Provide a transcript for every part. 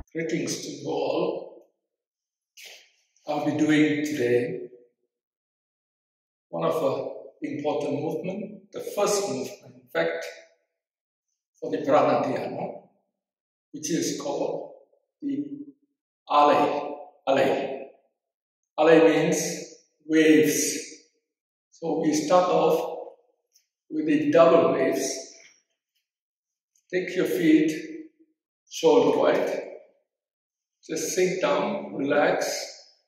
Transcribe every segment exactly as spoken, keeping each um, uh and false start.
Greetings to you all. I'll be doing today one of the important movement, the first movement, in fact, for the Pranayama, which is called the Alay. Alay. Alay means waves. So we start off with the double waves. Take your feet shoulder wide. Just sink down, relax,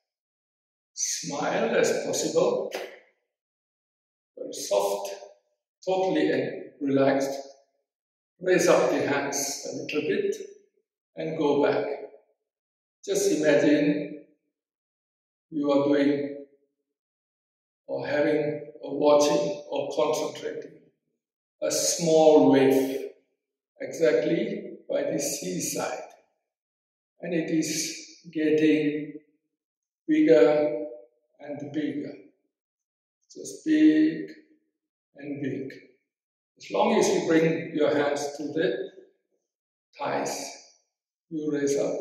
smile as possible, very soft, totally relaxed. Raise up the hands a little bit and go back. Just imagine you are doing or having or watching or concentrating a small wave exactly by the seaside. And it is getting bigger and bigger. Just big and big. As long as you bring your hands to the thighs, you raise up.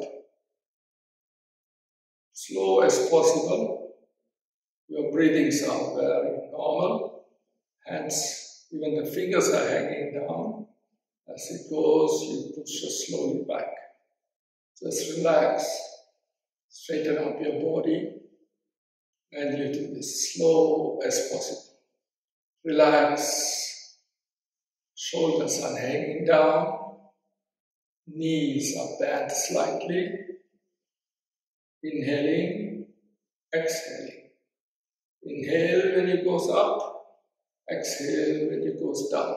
Slow as possible. Your breathings are very normal. Hands, even the fingers are hanging down. As it goes, you push it slowly back. Just relax, straighten up your body, and you do this slow as possible. Relax, shoulders are hanging down, knees are bent slightly. Inhaling, exhaling. Inhale when it goes up, exhale when it goes down.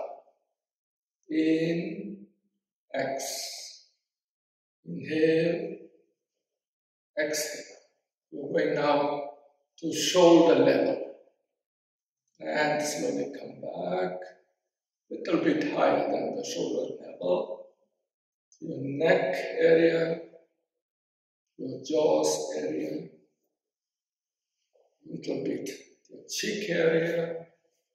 In, exhale. Inhale, exhale. You're going now to shoulder level. And slowly come back, a little bit higher than the shoulder level. Your neck area, your jaws area, a little bit your cheek area.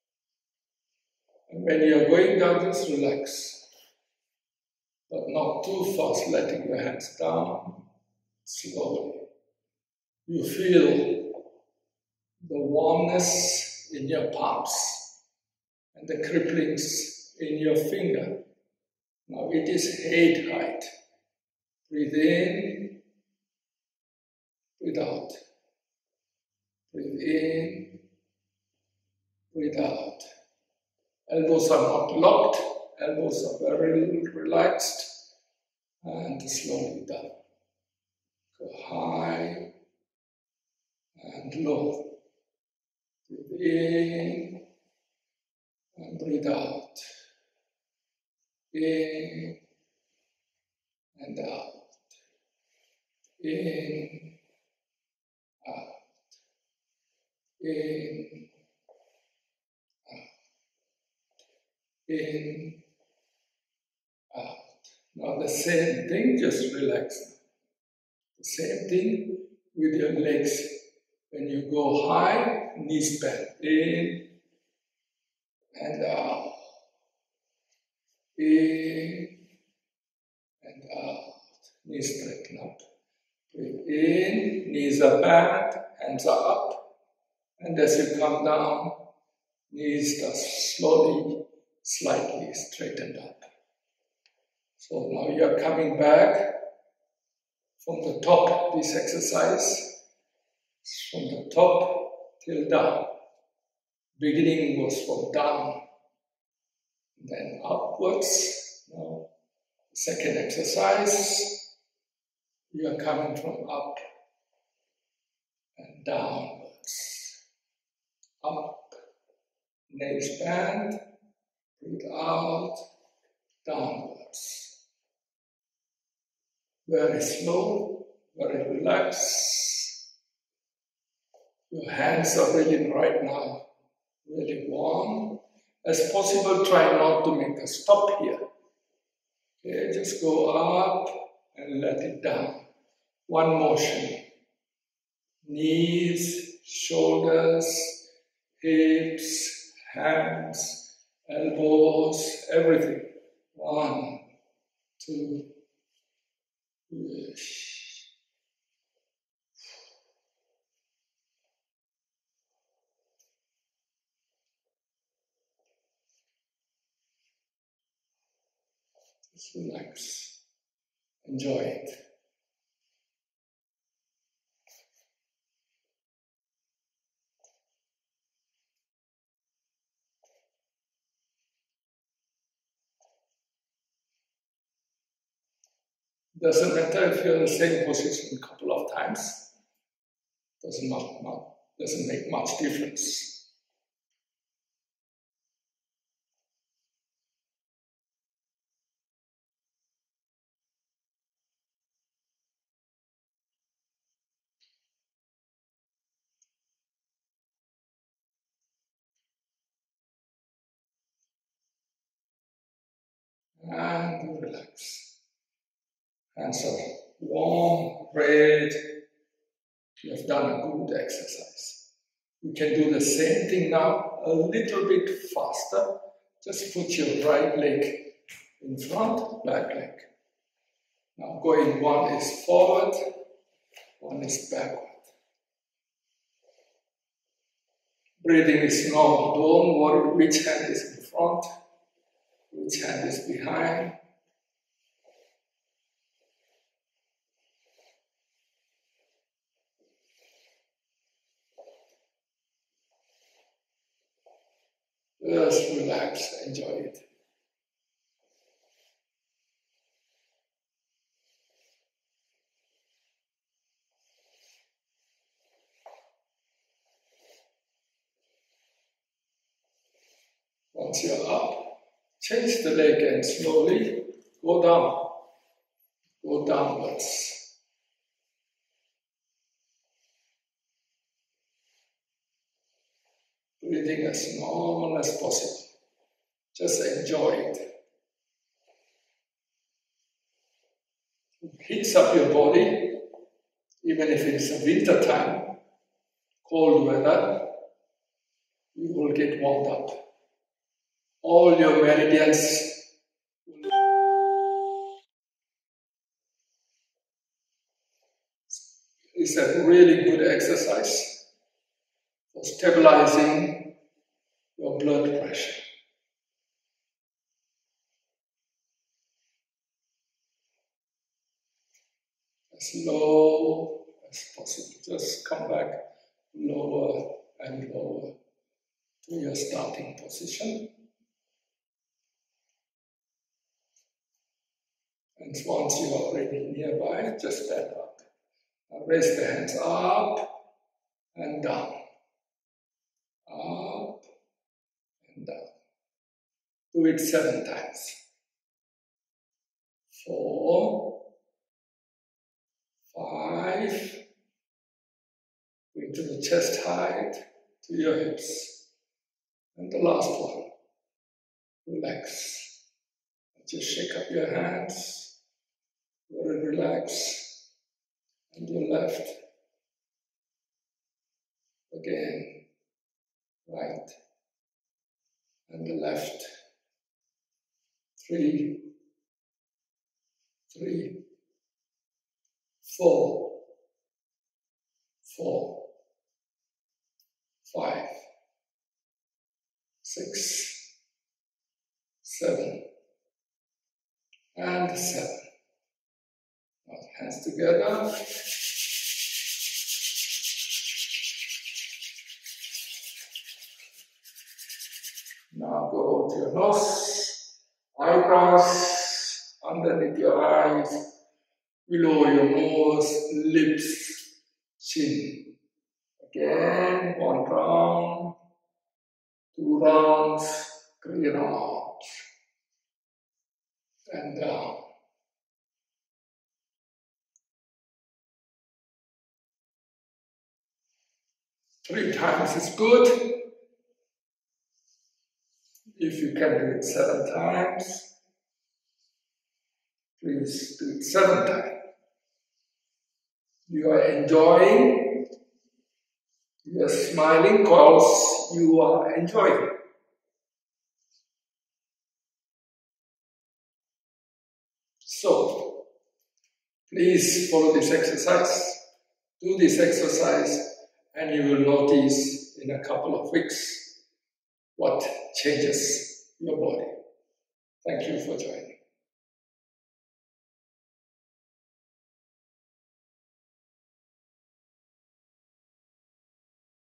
And when you're going down, just relax. But not too fast, letting your hands down slowly. You feel the warmness in your palms and the cripplings in your finger. Now it is head height. Breathe in, breathe out. Breathe in, breathe out. Elbows are not locked. Elbows are very relaxed and slowly down. Go high and low. Breathe in and breathe out. In and out. In, out. In, out. In, out. Now the same thing, just relax. The same thing with your legs. When you go high, knees bend. In and out. In and out. Knees straighten up. Breathe in, knees are bent, hands are up. And as you come down, knees are slowly, slightly straightened up. So now you are coming back from the top, this exercise, from the top till down. Beginning was from down, then upwards. Now, the second exercise, you are coming from up and downwards. Up, nails bend, breathe out, downwards. Very slow, very relaxed. Your hands are really right now, really warm. As possible, try not to make a stop here. Okay, just go up and let it down. One motion. Knees, shoulders, hips, hands, elbows, everything. One, two, yes. Just relax. Enjoy it. Doesn't matter if you're in the same position a couple of times. Doesn't much, doesn't make much difference. And relax. Hands are warm, red. You have done a good exercise. You can do the same thing now, a little bit faster. Just put your right leg in front, back leg. Now going, one is forward, one is backward. Breathing is normal. Don't worry which hand is in front, which hand is behind. Just relax, enjoy it. Once you're up, change the leg and slowly go down. Go downwards. Breathing as normal as possible. Just enjoy it. It heats up your body, even if it's a winter time, cold weather, you will get warmed up. All your meridians is a really good exercise for stabilizing your blood pressure. As low as possible. Just come back lower and lower to your starting position. And once you are already nearby, just stand up. Now raise the hands up and down. Up and down. Do it seven times. Four, five, bring to the chest height, to your hips. And the last one, relax. Just shake up your hands, very relax, and your left. Again, right, and the left. Three, three, four, four, five, six, seven, and seven. Now hands together. Now go to your nose, eyebrows, underneath your eyes, below your nose, lips, chin. Again, one round, two rounds, three rounds, and down. Three times is good. If you can do it seven times, please do it seven times. You are enjoying, you are smiling because you are enjoying. So, please follow this exercise, do this exercise, and you will notice in a couple of weeks what changes your body. Thank you for joining.